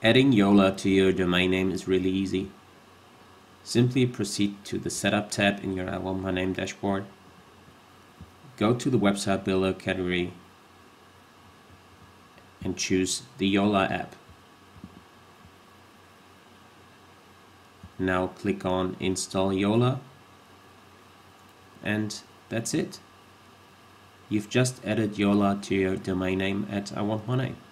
Adding Yola to your domain name is really easy. Simply proceed to the Setup tab in your iWantMyName dashboard. Go to the Website Builder category and choose the Yola app. Now click on Install Yola, and that's it. You've just added Yola to your domain name at iWantMyName.